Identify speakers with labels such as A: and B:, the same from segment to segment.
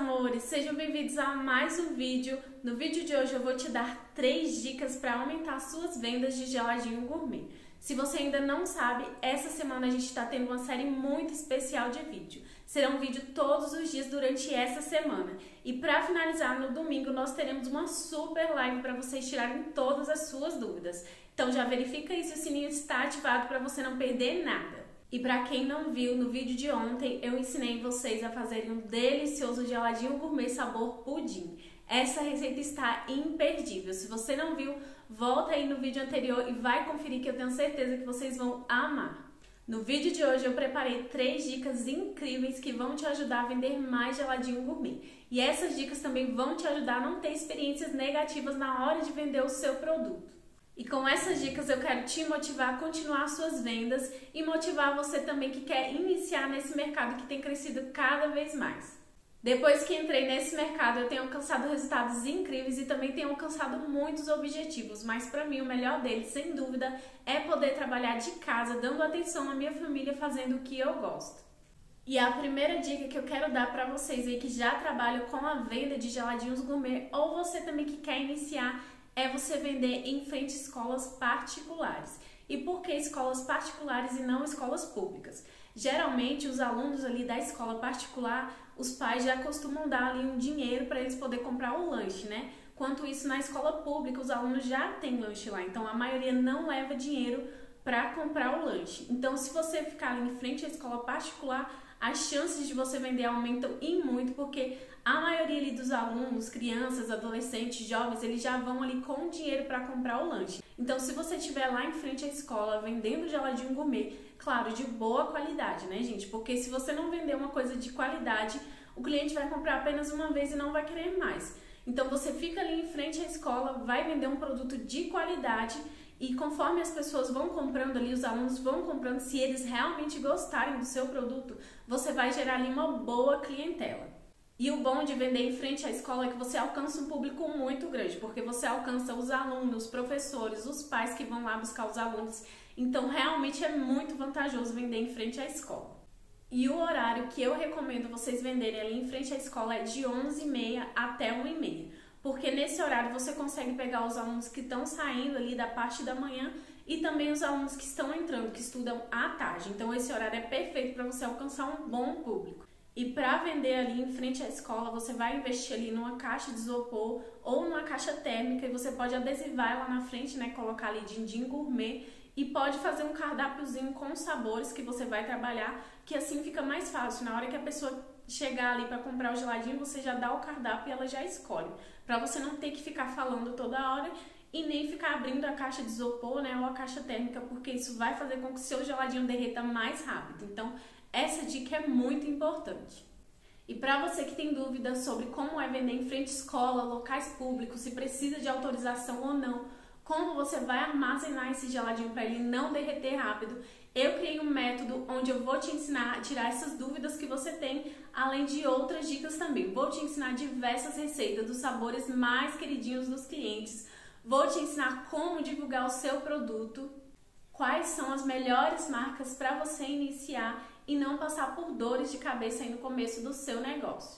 A: amores, sejam bem-vindos a mais um vídeo. No vídeo de hoje eu vou te dar 3 dicas para aumentar suas vendas de geladinho gourmet. Se você ainda não sabe, essa semana a gente está tendo uma série muito especial de vídeo. Será um vídeo todos os dias durante essa semana. E para finalizar, no domingo nós teremos uma super live para vocês tirarem todas as suas dúvidas. Então já verifica aí se o sininho está ativado para você não perder nada. E para quem não viu, no vídeo de ontem eu ensinei vocês a fazerem um delicioso geladinho gourmet sabor pudim. Essa receita está imperdível. Se você não viu, volta aí no vídeo anterior e vai conferir que eu tenho certeza que vocês vão amar. No vídeo de hoje eu preparei 3 dicas incríveis que vão te ajudar a vender mais geladinho gourmet. E essas dicas também vão te ajudar a não ter experiências negativas na hora de vender o seu produto. E com essas dicas eu quero te motivar a continuar suas vendas e motivar você também que quer iniciar nesse mercado que tem crescido cada vez mais. Depois que entrei nesse mercado eu tenho alcançado resultados incríveis e também tenho alcançado muitos objetivos, mas para mim o melhor deles, sem dúvida, é poder trabalhar de casa, dando atenção à minha família, fazendo o que eu gosto. E a primeira dica que eu quero dar para vocês aí que já trabalham com a venda de geladinhos gourmet ou você também que quer iniciar é você vender em frente a escolas particulares. E por que escolas particulares e não escolas públicas? Geralmente os alunos ali da escola particular, os pais já costumam dar ali um dinheiro para eles poderem comprar o lanche, né? Quanto isso na escola pública, os alunos já têm lanche lá, então a maioria não leva dinheiro para comprar o lanche. Então se você ficar ali em frente à escola particular, as chances de você vender aumentam e muito, porque a maioria ali dos alunos, crianças, adolescentes, jovens, eles já vão ali com dinheiro para comprar o lanche. Então, se você estiver lá em frente à escola vendendo geladinho gourmet, claro, de boa qualidade, né, gente? Porque se você não vender uma coisa de qualidade, o cliente vai comprar apenas uma vez e não vai querer mais. Então, você fica ali em frente à escola, vai vender um produto de qualidade e conforme as pessoas vão comprando ali, os alunos vão comprando, se eles realmente gostarem do seu produto, você vai gerar ali uma boa clientela. E o bom de vender em frente à escola é que você alcança um público muito grande, porque você alcança os alunos, os professores, os pais que vão lá buscar os alunos. Então, realmente é muito vantajoso vender em frente à escola. E o horário que eu recomendo vocês venderem ali em frente à escola é de 11h30 até 1h30. Porque nesse horário você consegue pegar os alunos que estão saindo ali da parte da manhã e também os alunos que estão entrando, que estudam à tarde. Então esse horário é perfeito para você alcançar um bom público. E para vender ali em frente à escola, você vai investir ali numa caixa de isopor ou numa caixa térmica e você pode adesivar lá na frente, né, colocar ali din-din gourmet e pode fazer um cardápiozinho com os sabores que você vai trabalhar, que assim fica mais fácil. Na hora que a pessoa chegar ali para comprar o geladinho, você já dá o cardápio e ela já escolhe. Para você não ter que ficar falando toda hora e nem ficar abrindo a caixa de isopor, né, ou a caixa térmica, porque isso vai fazer com que o seu geladinho derreta mais rápido. Então, essa dica é muito importante. E para você que tem dúvidas sobre como é vender em frente à escola, locais públicos, se precisa de autorização ou não, como você vai armazenar esse geladinho para ele não derreter rápido, eu criei um método onde eu vou te ensinar a tirar essas dúvidas que você tem, além de outras dicas também. Vou te ensinar diversas receitas dos sabores mais queridinhos dos clientes, vou te ensinar como divulgar o seu produto, quais são as melhores marcas para você iniciar e não passar por dores de cabeça aí no começo do seu negócio.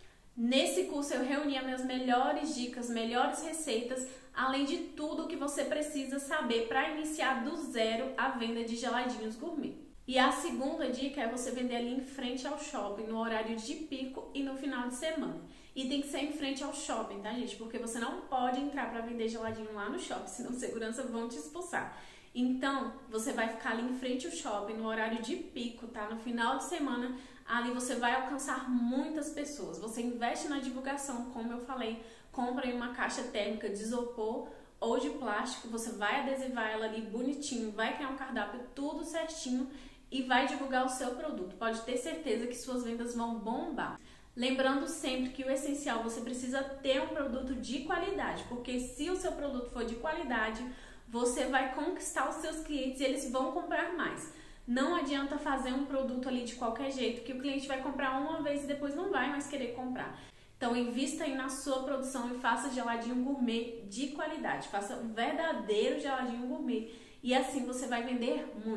A: Nesse curso eu reuni as minhas melhores dicas, melhores receitas, além de tudo que você precisa saber para iniciar do zero a venda de geladinhos gourmet. E a segunda dica é você vender ali em frente ao shopping, no horário de pico e no final de semana. E tem que ser em frente ao shopping, tá, gente? Porque você não pode entrar para vender geladinho lá no shopping, senão segurança vão te expulsar. Então, você vai ficar ali em frente ao shopping, no horário de pico, tá? No final de semana, ali você vai alcançar muitas pessoas. Você investe na divulgação, como eu falei, compra em uma caixa térmica de isopor ou de plástico, você vai adesivar ela ali bonitinho, vai criar um cardápio tudo certinho e vai divulgar o seu produto. Pode ter certeza que suas vendas vão bombar. Lembrando sempre que o essencial, você precisa ter um produto de qualidade, porque se o seu produto for de qualidade, você vai conquistar os seus clientes e eles vão comprar mais. Não adianta fazer um produto ali de qualquer jeito, que o cliente vai comprar uma vez e depois não vai mais querer comprar. Então invista aí na sua produção e faça geladinho gourmet de qualidade. Faça um verdadeiro geladinho gourmet e assim você vai vender muito.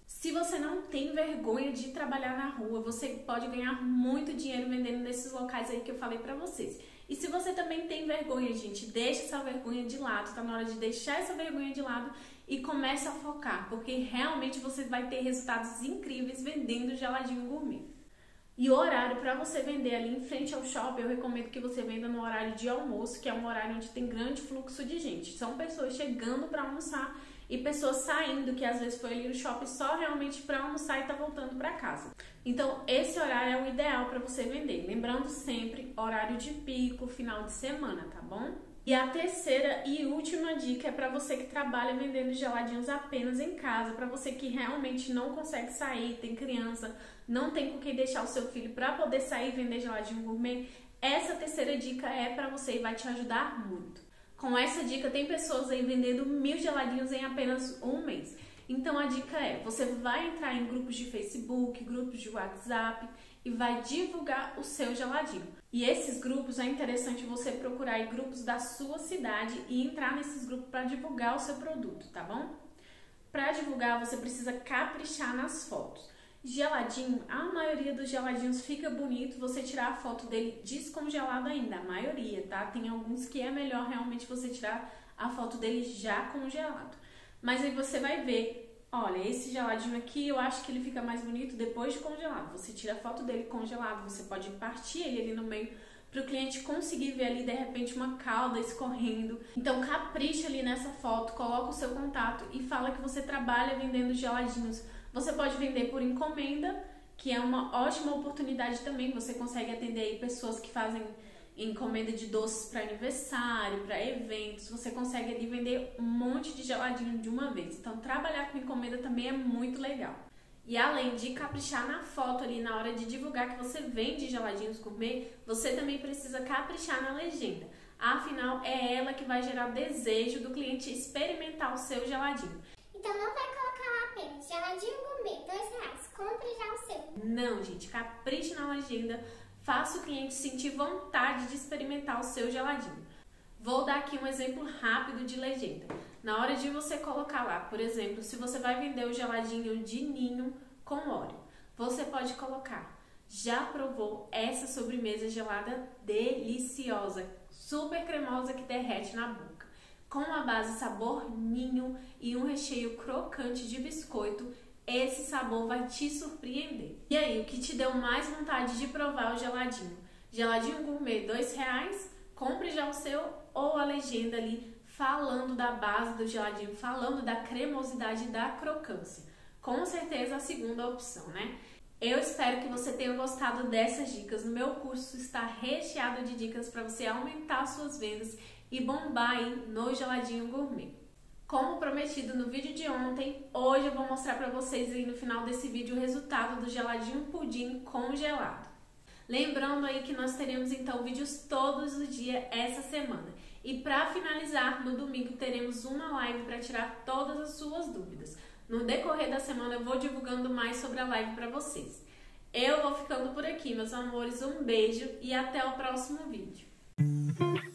A: Se você não tem vergonha de trabalhar na rua, você pode ganhar muito dinheiro vendendo nesses locais aí que eu falei pra vocês. E se você também tem vergonha, gente, deixa essa vergonha de lado, tá na hora de deixar essa vergonha de lado e comece a focar, porque realmente você vai ter resultados incríveis vendendo geladinho gourmet. E o horário para você vender ali em frente ao shopping, eu recomendo que você venda no horário de almoço, que é um horário onde tem grande fluxo de gente. São pessoas chegando para almoçar e pessoas saindo, que às vezes foi ali no shopping só realmente para almoçar e tá voltando para casa. Então, esse horário é o ideal para você vender. Lembrando sempre, horário de pico, final de semana, tá bom? E a terceira e última dica é para você que trabalha vendendo geladinhos apenas em casa, para você que realmente não consegue sair, tem criança, não tem com quem deixar o seu filho para poder sair e vender geladinho gourmet. Essa terceira dica é para você e vai te ajudar muito. Com essa dica, tem pessoas aí vendendo 1000 geladinhos em apenas um mês. Então a dica é, você vai entrar em grupos de Facebook, grupos de WhatsApp e vai divulgar o seu geladinho. E esses grupos é interessante você procurar aí grupos da sua cidade e entrar nesses grupos para divulgar o seu produto, tá bom? Para divulgar, você precisa caprichar nas fotos. Geladinho, a maioria dos geladinhos fica bonito você tirar a foto dele descongelado ainda, a maioria, tá? Tem alguns que é melhor realmente você tirar a foto dele já congelado. Mas aí você vai ver, olha, esse geladinho aqui eu acho que ele fica mais bonito depois de congelado. Você tira a foto dele congelado, você pode partir ele ali no meio para o cliente conseguir ver ali de repente uma calda escorrendo. Então capricha ali nessa foto, coloca o seu contato e fala que você trabalha vendendo geladinhos. Você pode vender por encomenda, que é uma ótima oportunidade também. Você consegue atender aí pessoas que fazem encomenda de doces para aniversário, para eventos. Você consegue ali vender um monte de geladinho de uma vez. Então, trabalhar com encomenda também é muito legal. E além de caprichar na foto ali na hora de divulgar que você vende geladinhos gourmet, você também precisa caprichar na legenda. Afinal, é ela que vai gerar desejo do cliente experimentar o seu geladinho.
B: Então não vai colocar lá apenas geladinho gourmet, R$2, compre já o seu.
A: Não, gente, capriche na legenda, faça o cliente sentir vontade de experimentar o seu geladinho. Vou dar aqui um exemplo rápido de legenda. Na hora de você colocar lá, por exemplo, se você vai vender o geladinho de ninho com óleo, você pode colocar: já provou essa sobremesa gelada deliciosa, super cremosa que derrete na boca, com uma base sabor ninho e um recheio crocante de biscoito? Esse sabor vai te surpreender. E aí, o que te deu mais vontade de provar o geladinho? Geladinho gourmet, R$2, compre já o seu, ou a legenda ali falando da base do geladinho, falando da cremosidade e da crocância. Com certeza a segunda opção, né? Eu espero que você tenha gostado dessas dicas. No meu curso está recheado de dicas para você aumentar suas vendas e bombar aí no geladinho gourmet. Como prometido no vídeo de ontem, hoje eu vou mostrar para vocês aí no final desse vídeo o resultado do geladinho pudim congelado. Lembrando aí que nós teremos então vídeos todos os dias essa semana. E para finalizar, no domingo teremos uma live para tirar todas as suas dúvidas. No decorrer da semana eu vou divulgando mais sobre a live para vocês. Eu vou ficando por aqui, meus amores. Um beijo e até o próximo vídeo.